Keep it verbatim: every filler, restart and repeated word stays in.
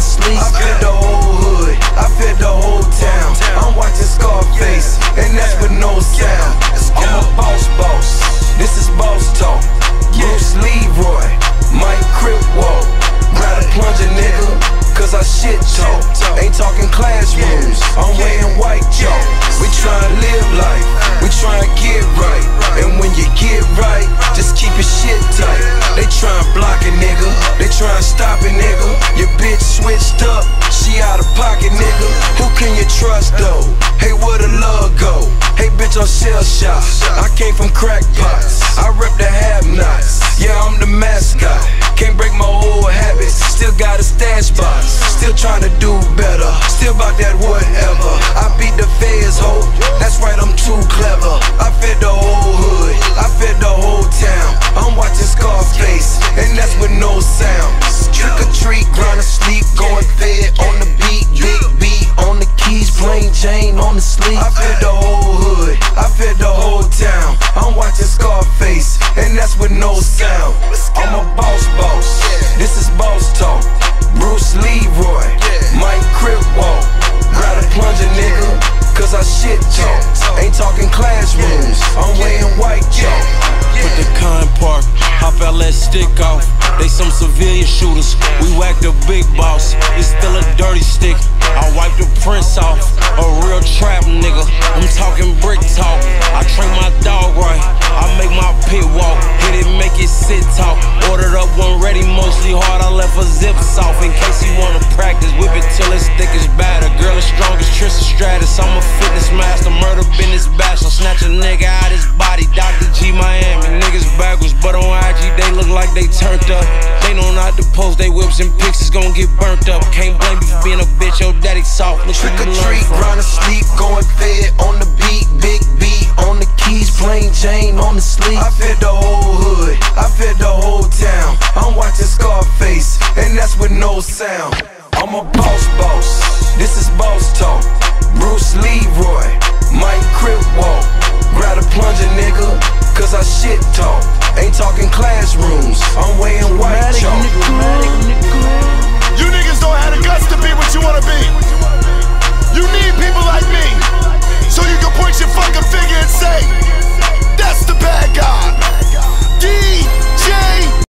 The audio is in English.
the sleep. I fed the whole hood, I fed the whole town. I'm watching Scarface, and that's with no sound. I'm a boss boss, this is boss talk. Bruce Leroy, Mike Crip walk. Grab a plunger, nigga, cause I shit talk. Ain't talking classrooms, I'm wearing white chalk. We tryna live life, we tryna get right. And when you get right, just keep your shit tight. They tryna block it, nigga, they tryna stop it, nigga. Your bitch switched up, she out of pocket, nigga. Who can you trust though? Hey, where the love go? Hey, bitch, I'm shell shock. I came from crack pots, I rep the have-nots. Yeah, I'm the mascot, can't break my old habits. Still got a stash box, still tryna do better. Still about that whatever. I beat the feds, ho, that's right, I'm too clever. I fed the whole hood, I fed the whole town. I'm watching Scarface, and that's with no sound. Trick or treat, grind to sleep, going fed on the beat. Big beat on the keys, plain Jane on the sleep. I fed the whole hood, I fed the whole town. I'm watching Scarface, and that's with no sound. I'm a boss boss, this is boss talk. Bruce Leroy, Mike Crip walk. Grab a plunger, nigga, cause I shit talk. Ain't talking classrooms, I'm wearing white chalk. Put the con park, hop out, let stick off. They some civilian shooters, we whack the big boss. It's still a dirty stick, I wipe the prints off. A real trap nigga, I'm talking brick talk. I train my dog right, I make my pit walk. Hit it, make it sit talk. Ordered up one ready, mostly hard, I left a zip off. In case you wanna practice, whip it till it's thick as batter. Girl is strong as Tristan Stratus, I'm a fitness master. Murder business bachelor, snatch a nigga out his body. Doctor G Miami, niggas backwards, but on I G they look like they turned up. They know not to post, they whips and pics is gon' get burnt up. Can't blame me for being a bitch, your daddy soft. Look Trick or treat, grind to sleep, going fed on the beat. Big beat on the keys, plain Jane on the sleep. I fed the whole hood, I fed the whole town. I'm watching Scarface, and that's with no sound. I'm a boss boss, this is boss talk. Bruce Leroy, Mike Crip walk. Grab a plunger, nigga, cause I shit talk. Ain't talking classrooms, I'm wearing white chalk. You niggas don't have the guts to be what you wanna be. You need people like me, so you can point your fucking finger and say, that's the bad guy.